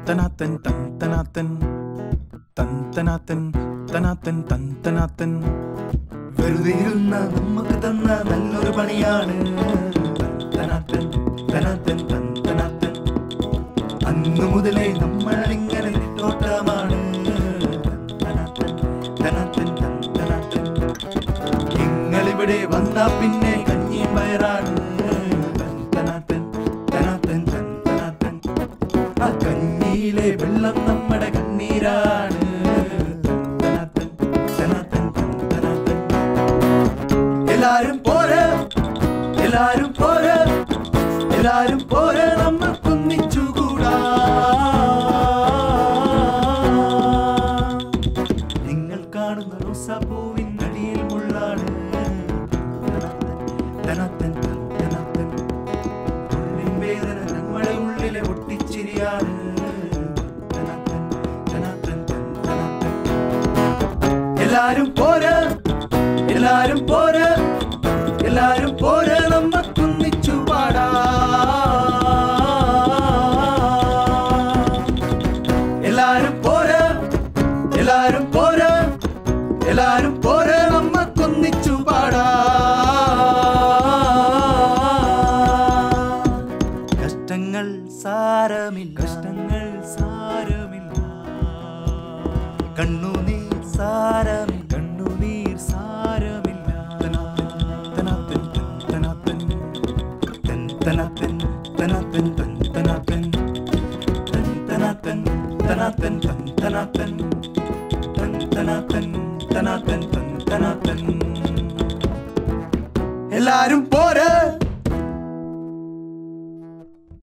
തനാത്തൻ തനാത്തൻ തനാത്തൻ തനാത്തൻ തനാത്തൻ വെറുതെ ഇരുന്ന നമുക്ക് തന്ന നല്ലൊരു പണിയാണ് തനാത്തൻ തനാത്തൻ തനാത്തൻ. അന്നു മുതലേ നമ്മളിങ്ങനെ നെട്ടോട്ടമാണ് തനാത്തൻ തനാത്തൻ തനാത്തൻ. നിങ്ങളിവിടെ വന്നാ പിന്നെ കഞ്ഞിയും പയറാണ് തനാത്തൻ തനാത്തൻ തനാത്തൻ. ആ കഞ്ഞിയിലെ വെള്ളം നമ്മുടെ കണ്ണീരാണ് തനാത്തൻ തനാത്തൻ തനാത്തൻ. എല്ലാരും പോര് എല്ലാരും പോര് എല്ലാരും പോര് നമ്മൾക്കൊന്നിച്ചുകൂടാ. നിങ്ങൾ കാണുന്ന റോസാപ്പൂവിൻ അടിയിൽ മുള്ളാണ് തനാത്തൻ തനാത്തൻ. ഉള്ളിൻ വേദന നമ്മുടെ ഉള്ളിലെ ഒട്ടിച്ചിരിയാണ് തനാത്തൻ തനാത്തൻ തനാത്തൻ. എല്ലാരും പോര് എല്ലാരും പോര് എല്ലാരും പോര് നമ്മക്കൊന്നിച്ചു പാടാ. എല്ലാരും പോര് എല്ലാരും പോര് എല്ലാരും പോര് നമ്മക്കൊന്നിച്ചു പാടാ. കഷ്ടങ്ങൾ സാരമില്ല കഷ്ടങ്ങൾ സാരമില്ല. കണ്ണുനീർ സാരമില്ല കണ്ണുനീർ സാരമില്ല. തനാത്തൻ തനാത്തൻ തനാത്തൻ തനാത്തൻ തനാത്തൻ തനാത്തൻ തനാത്തൻ തനാത്തൻ തനാത്തൻ തനാത്തൻ തനാത്തൻ. എല്ലാരും പോര്